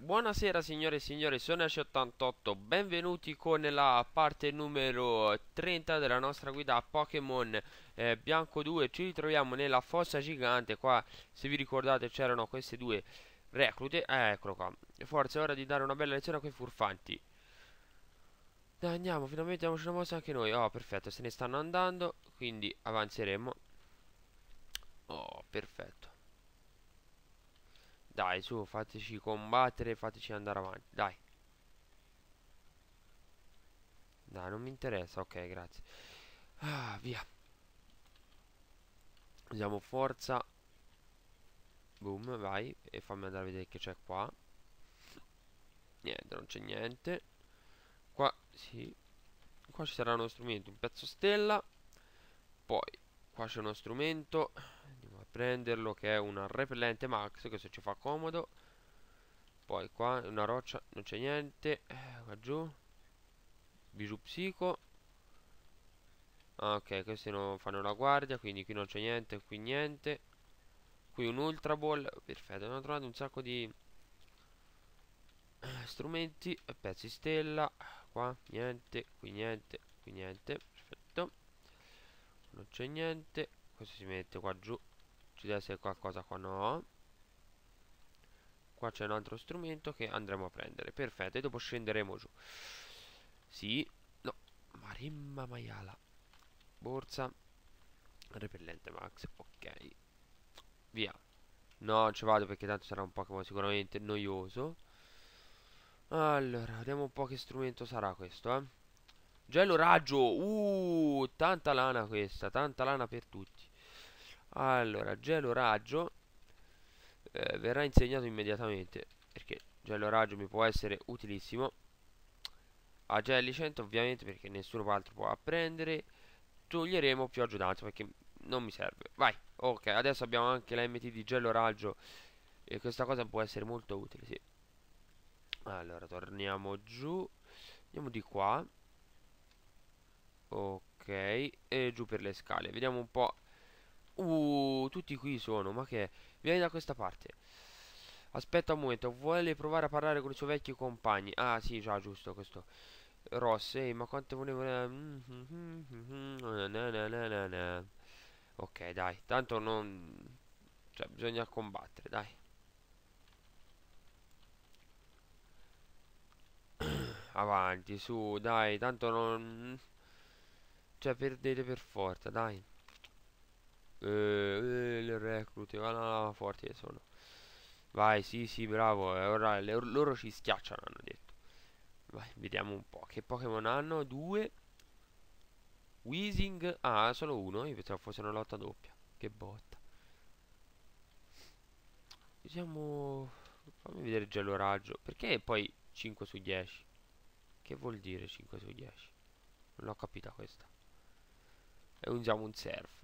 Buonasera signore e signori, sono Ash88, benvenuti con la parte numero 30 della nostra guida a Pokémon Bianco 2. Ci ritroviamo nella fossa gigante, qua se vi ricordate c'erano queste due reclute, eccolo qua. Forza, è ora di dare una bella lezione a quei furfanti. Dai, andiamo, finalmente diamoci una mossa anche noi. Oh, perfetto, se ne stanno andando, quindi avanzeremo. Oh, perfetto. Dai, su, fateci combattere, fateci andare avanti, dai. Dai, non mi interessa, ok, grazie. Ah, via. Usiamo forza. Boom, vai. E fammi andare a vedere che c'è qua. Niente, non c'è niente. Qua, sì. Qua ci sarà uno strumento, un pezzo stella. Poi, qua c'è uno strumento. Andiamo a prenderlo, che è una repellente max, questo ci fa comodo. Poi qua, una roccia, non c'è niente. Qua giù. Bijou psico. Ah, ok, questi non fanno la guardia, quindi qui non c'è niente, qui niente. Qui un ultra ball. Perfetto, abbiamo trovato un sacco di strumenti e pezzi stella. Qua niente, qui niente, qui niente. Perfetto, non c'è niente. Questo si mette qua giù. Ci deve essere qualcosa qua, no. Qua c'è un altro strumento che andremo a prendere. Perfetto, e dopo scenderemo giù. Sì, no. Marimma maiala. Borsa. Repellente max. Ok, via. No, ci vado perché tanto sarà un Pokémon sicuramente noioso. Allora, vediamo un po' che strumento sarà questo, eh. Gelo raggio. Tanta lana questa, tanta lana per tutti. Allora, gelo raggio verrà insegnato immediatamente perché gelo raggio mi può essere utilissimo. A Jellicent ovviamente perché nessuno altro può apprendere. Toglieremo pioggia danza perché non mi serve. Vai. Ok, adesso abbiamo anche la MT di gelo raggio e questa cosa può essere molto utile, sì. Allora, torniamo giù. Andiamo di qua. Ok, e giù per le scale. Vediamo un po'. Tutti qui sono, ma che è? Vieni da questa parte. Aspetta un momento, vuole provare a parlare con i suoi vecchi compagni. Ah, sì, già, giusto, questo. Ross, ehi, ma quante volevo... Ok, dai, tanto non... Cioè, bisogna combattere, dai. Avanti, su, dai, tanto non... Cioè, perdete per forza, dai. Le reclute, ma no, forti che sono. Vai, sì, sì, bravo. Ora loro ci schiacciano, hanno detto. Vai, vediamo un po'. Che Pokémon hanno? Due. Weezing. Ah, solo uno. Io pensavo fosse una lotta doppia. Che botta. Vediamo. Fammi vedere il gelo raggio. Perché poi 5 su 10? Che vuol dire 5 su 10? Non l'ho capita questa. E usiamo un surf.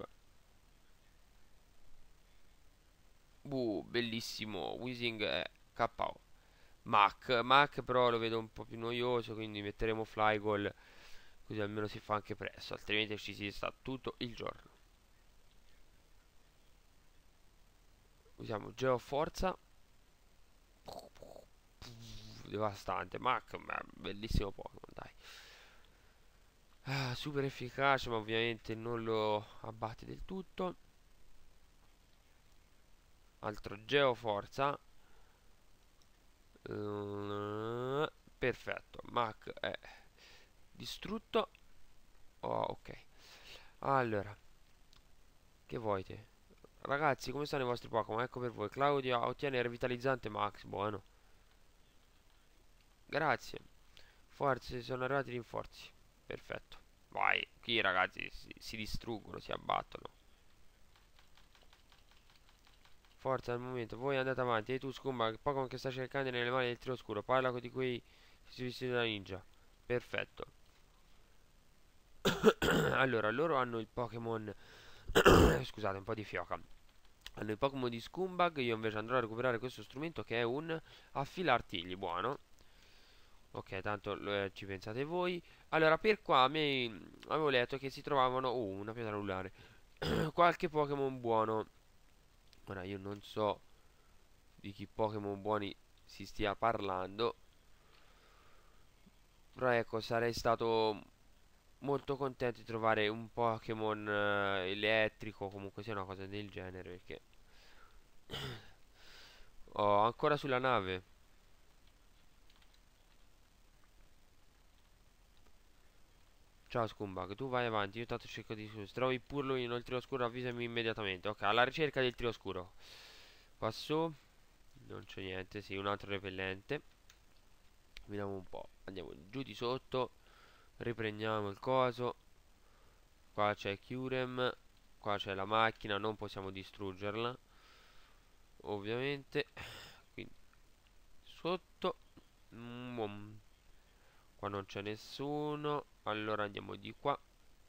Bellissimo. Weezing è KO. Mac però lo vedo un po' più noioso, quindi metteremo Flygol così almeno si fa anche presto, altrimenti ci si sta tutto il giorno. Usiamo Geoforza. Devastante. Ma bellissimo Pokémon, dai. Super efficace, ma ovviamente non lo abbatte del tutto. Altro Geoforza. Perfetto. Mac è distrutto. Oh, ok. Allora, che vuoi te? Ragazzi, come stanno i vostri Pokémon? Ecco per voi. Claudio ottiene revitalizzante Max. Buono. Grazie. Forze, sono arrivati i rinforzi. Perfetto. Vai. Qui ragazzi si distruggono, si abbattono. Forza al momento. Voi andate avanti. E tu, Scumba, Pokémon che sta cercando nelle mani del trio oscuro. Parla di quei che si vestiti da ninja. Perfetto. Allora, loro hanno il Pokémon. Scusate, un po' di fioca. Hanno il Pokémon di Scumbag. Io invece andrò a recuperare questo strumento che è un affilartigli. Buono. Ok, tanto ci pensate voi. Allora, per qua avevo letto che si trovavano. Una pietra anulare. Qualche Pokémon buono. Ora, io non so di chi Pokémon buoni si stia parlando. Però ecco, sarei stato molto contento di trovare un Pokémon elettrico, comunque sia una cosa del genere, perché ho ancora sulla nave. Ciao Scumbag, tu vai avanti, io tanto cerco di... Se trovi Purloin nel trio oscuro avvisami immediatamente. Ok, alla ricerca del trio oscuro. Qua su, non c'è niente, sì, un altro repellente. Vediamo un po', andiamo giù di sotto, riprendiamo il coso. Qua c'è Kyurem, qua c'è la macchina, non possiamo distruggerla, ovviamente. Quindi sotto, qua non c'è nessuno, allora andiamo di qua.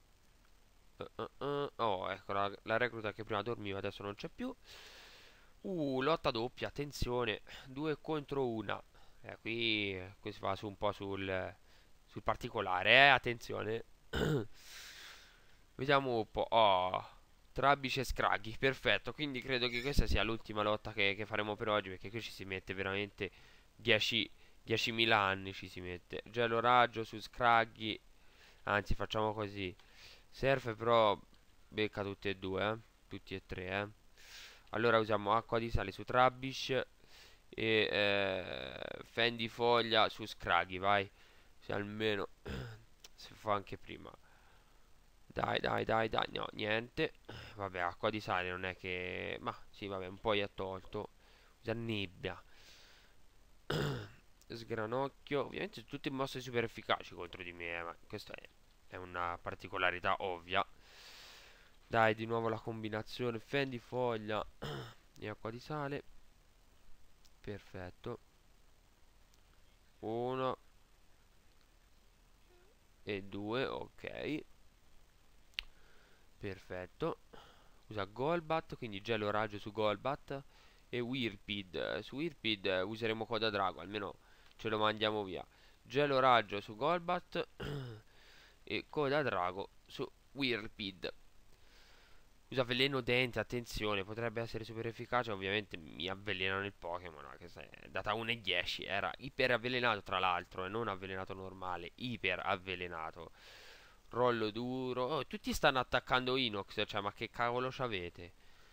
Oh, ecco la recluta che prima dormiva, adesso non c'è più. Lotta doppia, attenzione, 2 contro 1. Qui si va su un po' sul particolare, attenzione. Vediamo un po'. Oh, Trabbici e Scraggy, perfetto. Quindi credo che questa sia l'ultima lotta che faremo per oggi, perché qui ci si mette veramente 10.000 anni ci si mette. Gelo raggio su Scraggy. Anzi, facciamo così. Surf però becca tutti e due, tutti e tre, Allora usiamo acqua di sale su Trabbish e fendifoglia su Scraggy, vai. Se almeno si fa anche prima. Dai, dai, dai, dai, no, niente. Vabbè, acqua di sale non è che... Ma sì, vabbè, un po' gli ha tolto. Usa nebbia. Sgranocchio. Ovviamente tutte mosse super efficaci contro di me, ma questa è una particolarità ovvia. Dai, di nuovo la combinazione fendifoglia e acqua di sale. Perfetto. Uno e due, ok. Perfetto. Usa Golbat, quindi gelo raggio su Golbat. E Whirlpeed. Su Whirlpeed useremo Coda Drago, almeno ce lo mandiamo via. Gelo raggio su Golbat e Coda Drago su Whirlpeed. Usa veleno dente, attenzione, potrebbe essere super efficace, ovviamente mi avvelenano il Pokémon, questa è data 1,10, era iper avvelenato tra l'altro, e non avvelenato normale, iper avvelenato. Rollo duro, oh, tutti stanno attaccando Inox, cioè ma che cavolo c'avete?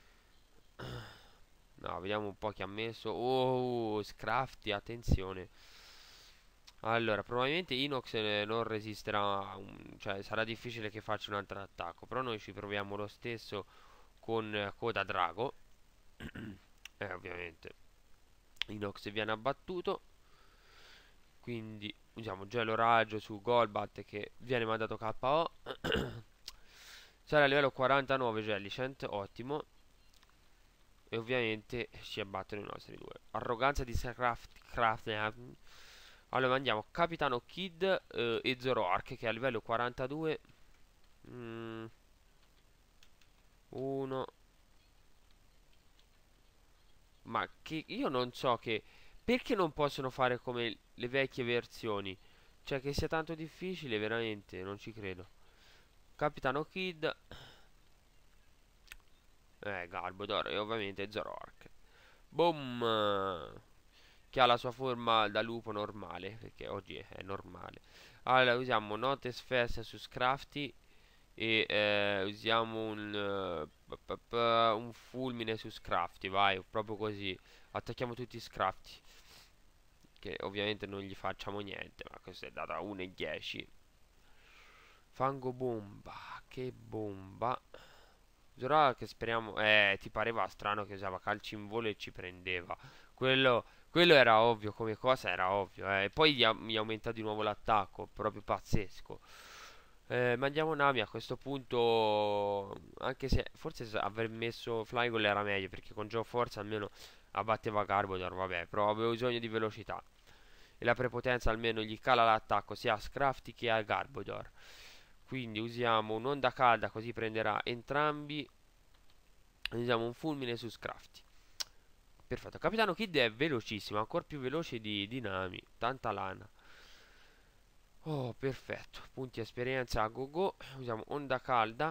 No, vediamo un po' chi ha messo. Oh, Scrafty, attenzione. Allora, probabilmente Inox non resisterà, cioè sarà difficile che faccia un altro attacco, però noi ci proviamo lo stesso con Coda Drago. Ovviamente Inox viene abbattuto, quindi usiamo Gelo Raggio su Golbat che viene mandato KO. Sarà a livello 49 Jellicent, ottimo. E ovviamente ci abbattono i nostri due. Arroganza di Craft. Allora mandiamo Capitano Kid e Zoroark che è a livello 42. 1. Ma che io non so che... Perché non possono fare come le vecchie versioni? Cioè che sia tanto difficile, veramente, non ci credo. Capitano Kid. Garbodor e ovviamente Zoroark. Boom! Che ha la sua forma da lupo normale, perché oggi è normale. Allora usiamo Notes Fest su Scrafty e usiamo un fulmine su Scrafty, vai, proprio così. Attacchiamo tutti i Scrafty, che ovviamente non gli facciamo niente, ma questo è data 1,10. Fango bomba, che bomba. Zora che speriamo... ti pareva strano che usava calci in volo e ci prendeva. Quello era ovvio, come cosa era ovvio. E poi mi aumenta di nuovo l'attacco, proprio pazzesco. Mandiamo Nami a questo punto, anche se forse aver messo Flygoal era meglio, perché con Geo Force almeno abbatteva Garbodor, vabbè, però avevo bisogno di velocità. E la prepotenza almeno gli cala l'attacco sia a Scrafty che a Garbodor. Quindi usiamo un'onda calda così prenderà entrambi. Usiamo un fulmine su Scrafty. Perfetto. Capitano Kid è velocissimo, ancora più veloce di Nami. Tanta lana. Oh, perfetto. Punti esperienza a go go. Usiamo onda calda.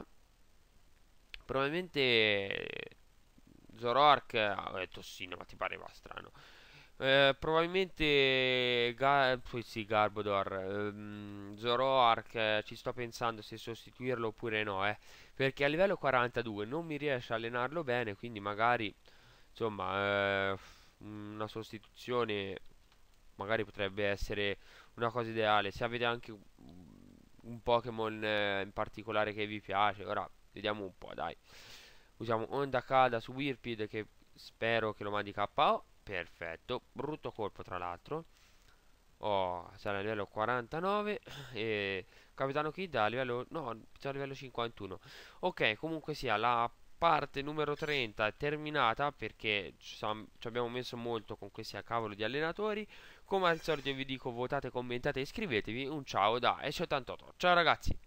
Probabilmente Zoroark è tossino, ma ti pareva strano. Probabilmente poi sì, Garbodor. Zoroark, ci sto pensando se sostituirlo oppure no, perché a livello 42 non mi riesce a allenarlo bene, quindi magari, insomma, una sostituzione magari potrebbe essere una cosa ideale. Se avete anche un Pokémon in particolare che vi piace, ora vediamo un po', dai. Usiamo Onda Calda su Whirlpool che spero che lo mandi KO. Perfetto, brutto colpo tra l'altro. Oh, sarà a livello 49 e Capitano Kid a livello no, siamo a livello 51. Ok, comunque sia, la parte numero 30 è terminata perché ci abbiamo messo molto con questi a cavolo di allenatori. Come al solito vi dico votate, commentate e iscrivetevi. Un ciao da Esce88. Ciao ragazzi.